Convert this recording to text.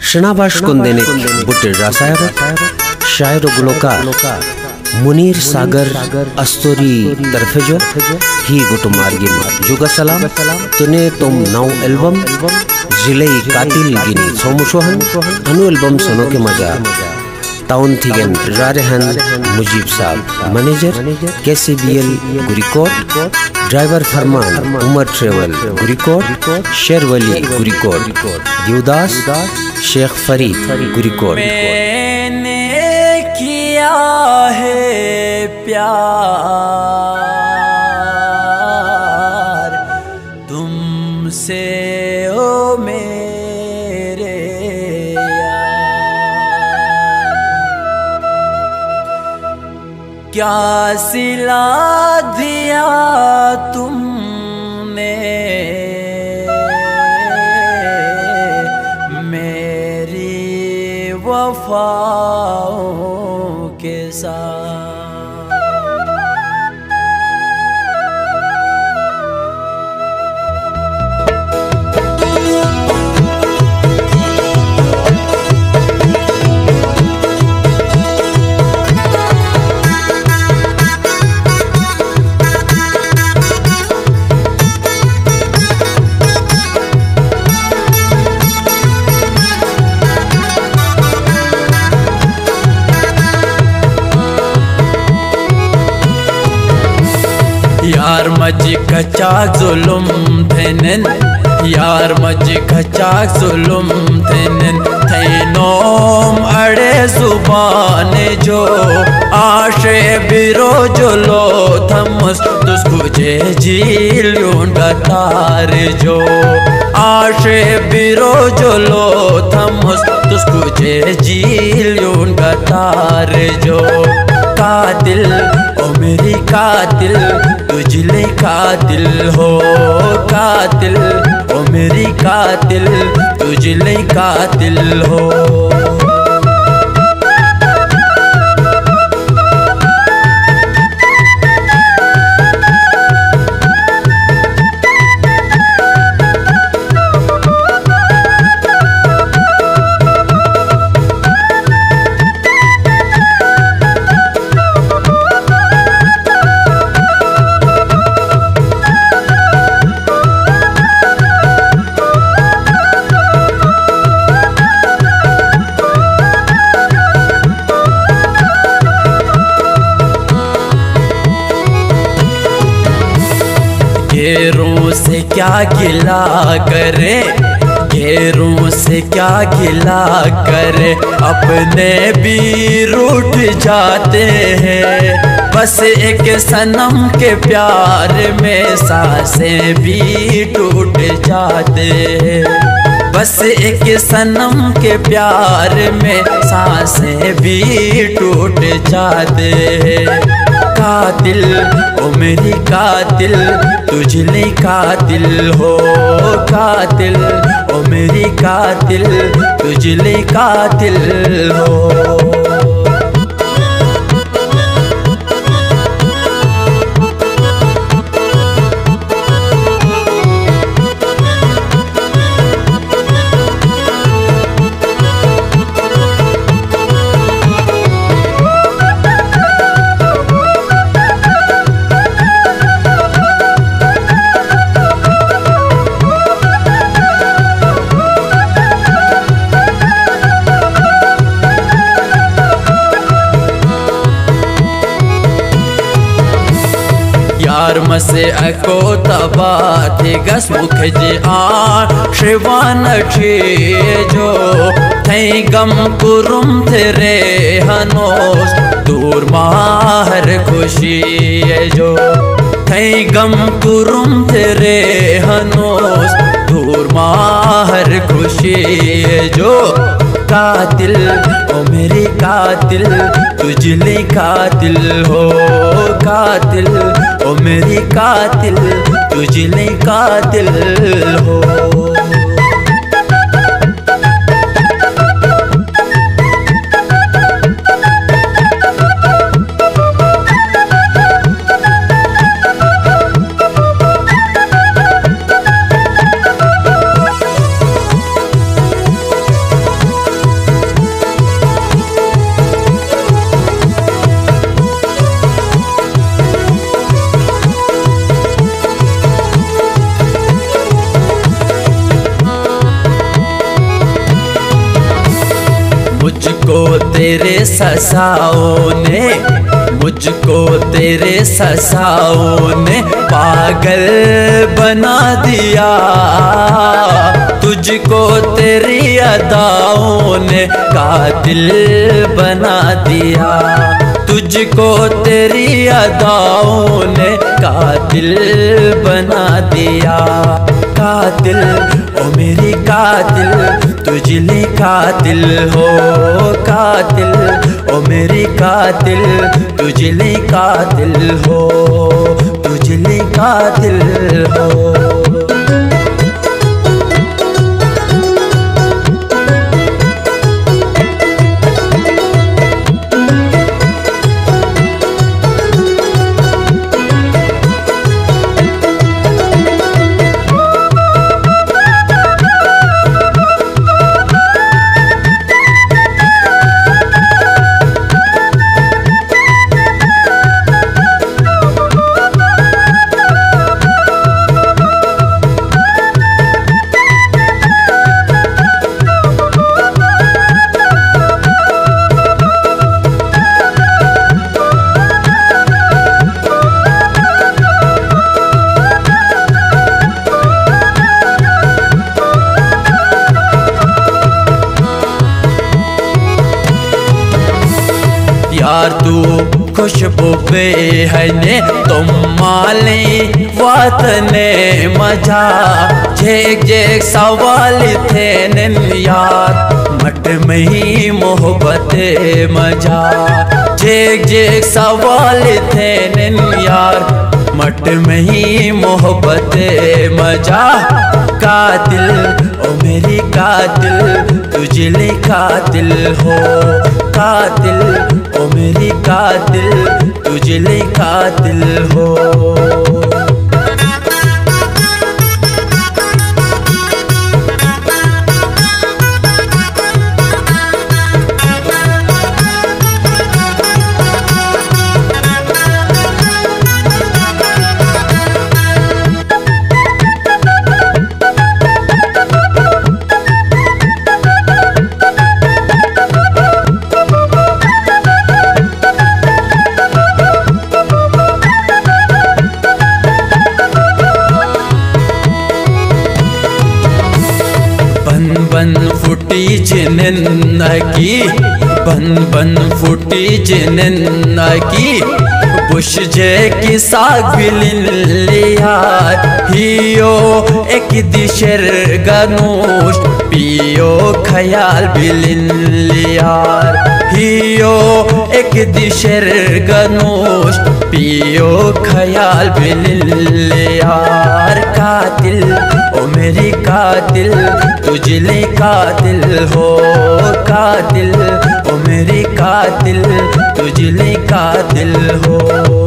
शनाबाश कुंदेने बुट्टे रासायर शायर व गुलकार मुनीर सागर अस्तोरी तरफेजो ही गुटु मार्गी जुगा सलाम तुने तुम नौ एल्बम जिले कातिल गिनी सोमुशोहन अनु एल्बम सुनो के मजा टाउन थिगन रारेहन Mujib Sahab manager KCBL Gurikot driver Farman Umar travel Gurikot Sherwali Gurikot Devdas Sheikh Farid Gurikot. मैंने किया है प्यार तुमसे ओ मेरे क्या सिला दिया तुमने मेरी वफाओं के साथ। यार मजी कच्चा जुलुम थेनन यार मजी कच्चा जुलुम थेनन थैनोम अड़े जुबान जो आशे बिरो जुलो थमस तुस्कु जे झीलूं गतार जो आशे बिरो जुलो थमस तुस्कु जे झीलूं गतार जो कातिल ओ मेरी कातिल तुझले कातिल हो कातिल ओ मेरी कातिल तुझले कातिल हो। घेरों से क्या गिला करे घेरों से क्या गिला करे अपने भी रूठ जाते हैं बस एक सनम के प्यार में सांसें भी टूट जाते हैं बस एक सनम के प्यार में सांसें भी टूट जाते हैं। कातिल ओ मेरी कातिल तुझले कातिल हो कातिल ओ मेरी कातिल तुझले कातिल हो। यार मसे अको तबा थे गस मुख जे आ शिवान छे जो थई गम कुरुम थे रे हनोस दूर माहर खुशी जो थई गम कुरुम थे रे हनोस दूर माहर खुशी जो कातिल ओ मेरी कातिल तुझले कातिल हो कातिल ओ मेरी कातिल तुझले कातिल हो। मुझको तेरे ससाओं ने, मुझको तेरे ससाओं ने पागल बना दिया। तुझको तेरी अदाओं ने कातिल बना दिया। तुझको तेरी अदाओं ने कातिल बना दिया। कातिल ओ मेरी कातिल, तुझले कातिल हो। कातिल ओ मेरी कातिल, तुझले कातिल हो, तुझले कातिल हो। यार तू खुशबू पे है ने तुम माले वातने मजा। जेक जेक सवाल थे निन यार मट में ही मोहब्बत मजा। जेक जेक सवाल थे निन यार मट में ही मोहब्बत मजा। कातिल ओ मेरी कातिल, तुझले कातिल हो। कातिल ओ मेरी कातिल, तुझले कातिल हो। बन फुटी जिनन की, बन बन फुटी जिनन की। बुश जे की साग बिलिन लिया हियो एक दिशर गनूश। पियो ख्याल बिलिन लिया हियो एक दिशर गनूश। पियो ख्याल बिलिन लिया। कातिल ओ मेरी कातिल, तुझले कातिल हो। कातिल ओ मेरी कातिल, तुझले कातिल हो।